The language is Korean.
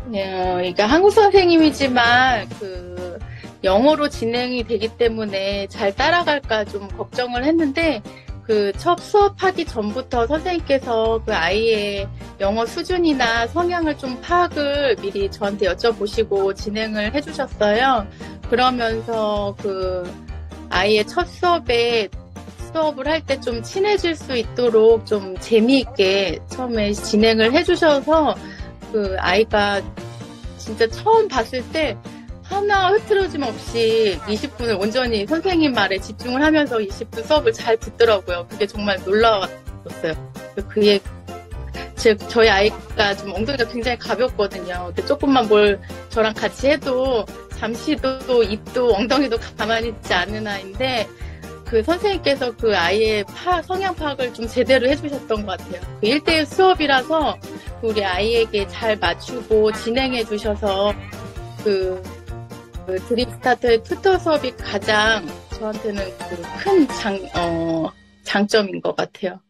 그러니까 한국 선생님이지만 영어로 진행이 되기 때문에 잘 따라갈까 좀 걱정을 했는데 첫 수업하기 전부터 선생님께서 그 아이의 영어 수준이나 성향을 좀 파악을 미리 저한테 여쭤보시고 진행을 해주셨어요. 그러면서 아이의 첫 수업을 할 때 좀 친해질 수 있도록 좀 재미있게 처음에 진행을 해주셔서 아이가 진짜 처음 봤을 때 하나 흐트러짐 없이 20분을 온전히 선생님 말에 집중을 하면서 20분 수업을 잘 듣더라고요. 그게 정말 놀라웠어요. 저희 아이가 좀 엉덩이가 굉장히 가볍거든요. 조금만 뭘 저랑 같이 해도 잠시도 입도 엉덩이도 가만히 있지 않은 아이인데 선생님께서 아이의 성향 파악을 좀 제대로 해주셨던 것 같아요. 1대1 수업이라서 우리 아이에게 잘 맞추고 진행해 주셔서 드림스타터의 튜터 수업이 가장 저한테는 큰 장점인 것 같아요.